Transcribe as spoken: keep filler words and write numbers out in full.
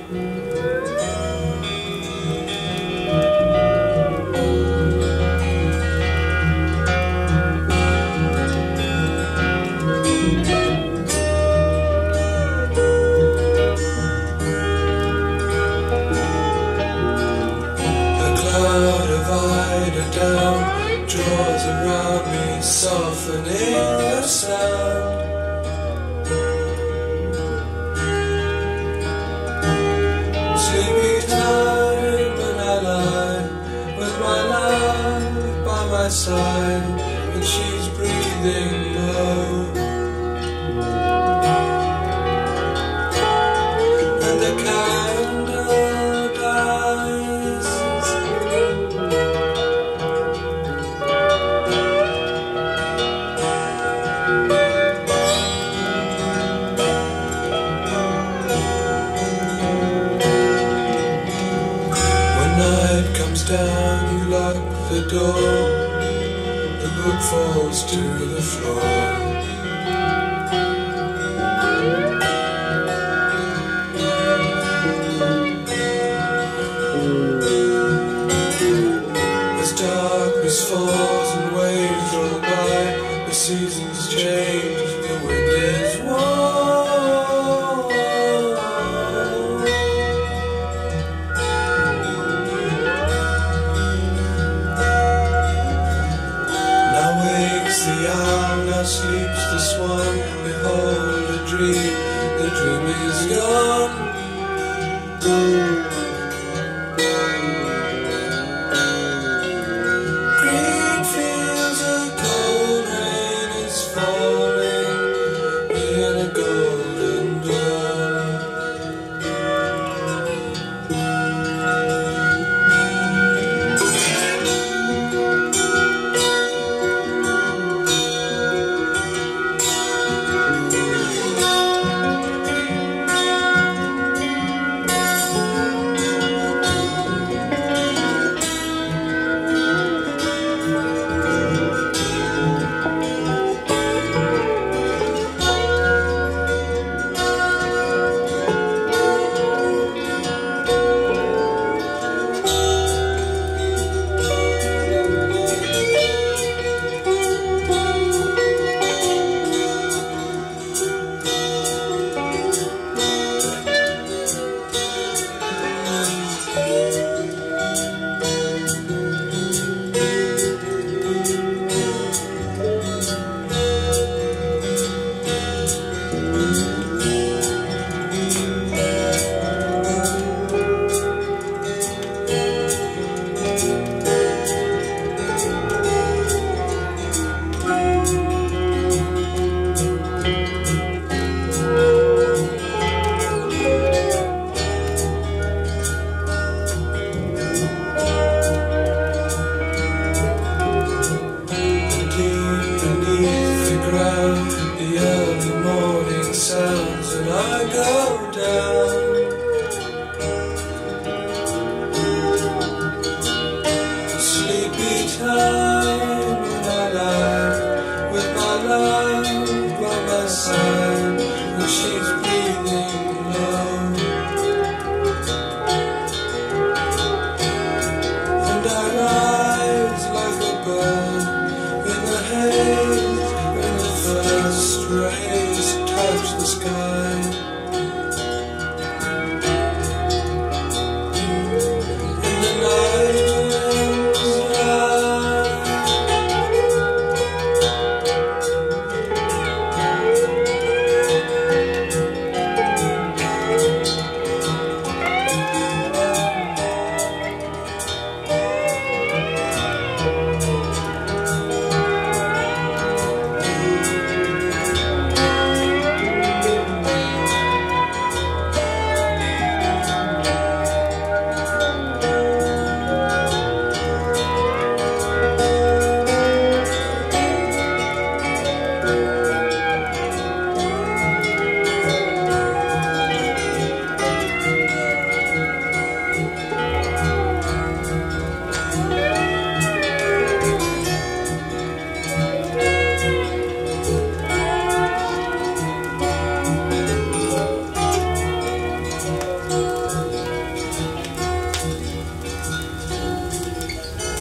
Down, draws around me, softening the sound. Sleepy time when I lie with my love by my side, and she's breathing low, and the candle dies. Night comes down, you lock the door, the book falls to the floor. As darkness falls and waves roll by, the seasons change, the wind is warm. The owl, now sleeps the swan. Behold a dream, the dream is gone. Green fields, a cold rain is falling in a golden dawn. The early morning sounds and I go down.